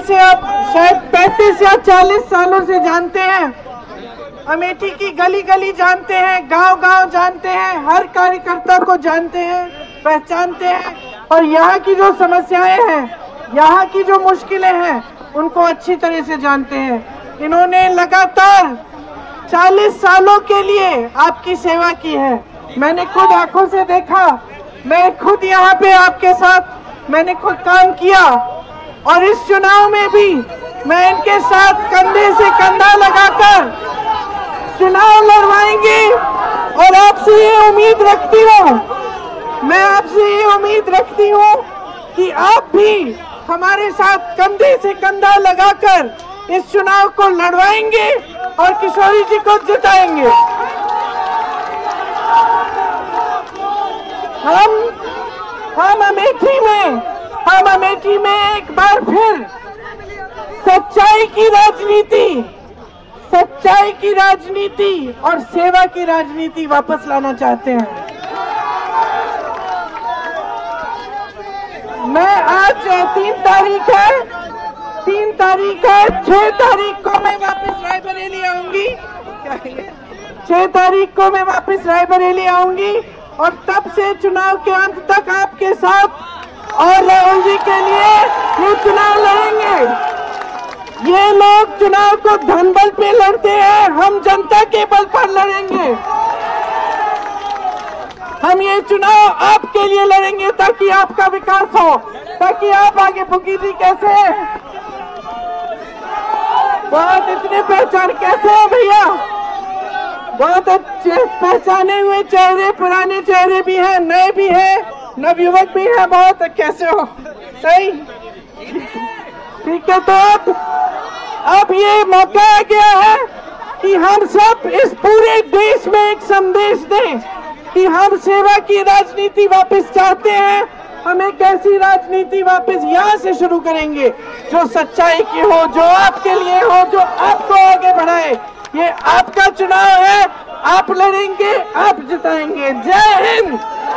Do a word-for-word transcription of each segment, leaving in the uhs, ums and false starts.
से आप शायद पैंतीस या चालीस सालों से जानते हैं, अमेठी की गली गली जानते हैं, गांव गांव जानते हैं, हर कार्यकर्ता को जानते हैं, पहचानते हैं और यहाँ की जो समस्याएं हैं, यहाँ की जो मुश्किलें हैं, उनको अच्छी तरह से जानते हैं। इन्होंने लगातार चालीस सालों के लिए आपकी सेवा की है। मैंने खुद आंखों से देखा, मैं खुद यहाँ पे आपके साथ मैंने खुद काम किया और इस चुनाव में भी मैं इनके साथ कंधे से कंधा लगाकर चुनाव लड़वाएंगे और आपसे ये उम्मीद रखती हूँ, मैं आपसे ये उम्मीद रखती हूँ कि आप भी हमारे साथ कंधे से कंधा लगाकर इस चुनाव को लड़वाएंगे और किशोरी जी को जिताएंगे। हम हम अमेठी में हम अमेठी में एक बार फिर सच्चाई की राजनीति सच्चाई की राजनीति और सेवा की राजनीति वापस लाना चाहते हैं। मैं आज तीन तारीख है तीन तारीख है छह तारीख को मैं वापस रायबरेली आऊंगी छह तारीख को मैं वापस रायबरेली आऊंगी और तब से चुनाव के अंत तक आपके साथ और राहुल जी के लिए ये चुनाव लड़ेंगे। ये लोग चुनाव को धनबल पे लड़ते हैं, हम जनता के बल पर लड़ेंगे। हम ये चुनाव आपके लिए लड़ेंगे ताकि आपका विकास हो, ताकि आप आगे भुगी जी कैसे बहुत इतने पहचान कैसे है भैया, बहुत अच्छे पहचाने हुए चेहरे, पुराने चेहरे भी हैं, नए भी हैं, नवयुवक भी हैं, बहुत कैसे हो, सही ठीक है। तो अब अब ये मौका आ गया है कि हम सब इस पूरे देश में एक संदेश दें कि हम सेवा की राजनीति वापस चाहते हैं। हम एक ऐसी राजनीति वापस यहाँ से शुरू करेंगे जो सच्चाई की हो, जो आपके लिए हो, जो आपको आगे बढ़ाए। ये आपका चुनाव है, आप लड़ेंगे, आप जिताएंगे। जय Hind.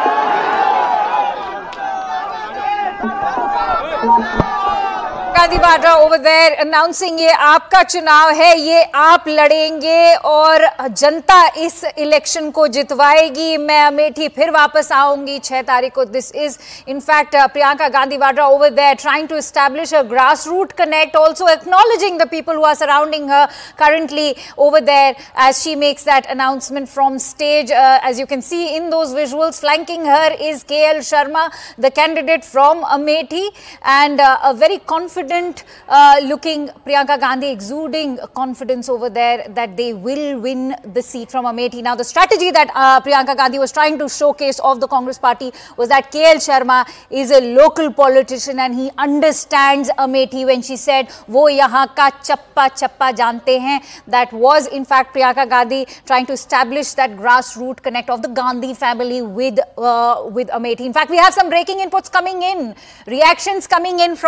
Gandhi Vadra over there announcing ये आपका चुनाव है, ये आप लड़ेंगे और जनता इस इलेक्शन को जितवाएगी। मैं अमेठी फिर वापस आऊंगी छह तारीख को। This is in fact Priyanka Gandhi Vadra over there trying to establish a grass root connect, also acknowledging the people who are surrounding her currently over there as she makes that announcement from stage. Uh, as you can see in those visuals, flanking her is K L Sharma, the candidate from Amethi, and uh, a very confident Uh, looking Priyanka Gandhi, exuding confidence over there that they will win the seat from Amethi. Now, the strategy that uh, Priyanka Gandhi was trying to showcase of the Congress party was that K L Sharma is a local politician and he understands Amethi. When she said, "वो यहाँ का चप्पा चप्पा जानते हैं," that was in fact Priyanka Gandhi trying to establish that grassroots connect of the Gandhi family with uh, with Amethi. In fact, we have some breaking inputs coming in, reactions coming in from